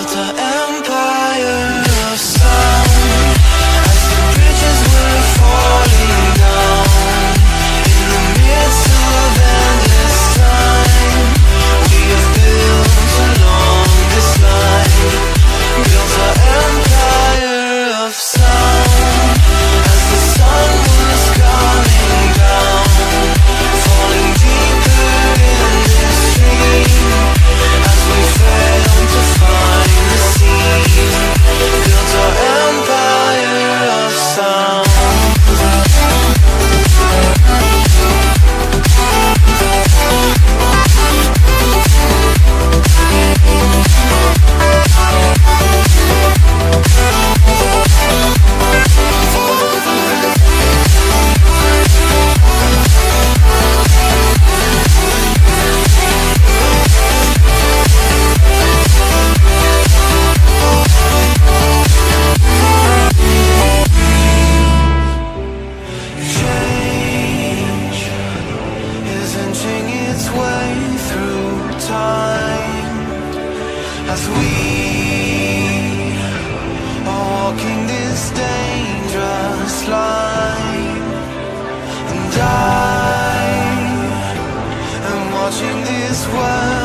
built an empire of sound as the bridges were falling down. In the midst of endless time, we have built along this line, built an empire of sound as the sun was coming down, falling deeper in this stream as we failed to find the scene, built our empire of sound. As we are walking this dangerous line, and I am watching this world